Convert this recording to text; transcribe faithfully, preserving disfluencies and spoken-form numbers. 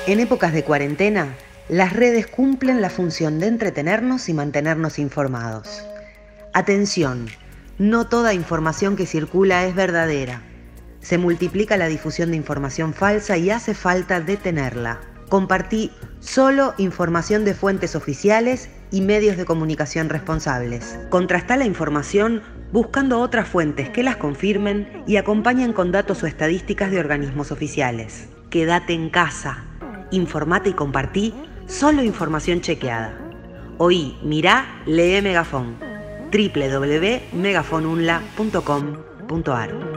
En épocas de cuarentena, las redes cumplen la función de entretenernos y mantenernos informados. Atención, no toda información que circula es verdadera. Se multiplica la difusión de información falsa y hace falta detenerla. Compartí solo información de fuentes oficiales y medios de comunicación responsables. Contrastá la información buscando otras fuentes que las confirmen y acompañen con datos o estadísticas de organismos oficiales. Quédate en casa, informate y compartí solo información chequeada. Oí, mirá, lee Megafón. doble u doble u doble u punto megafon unla punto com punto ar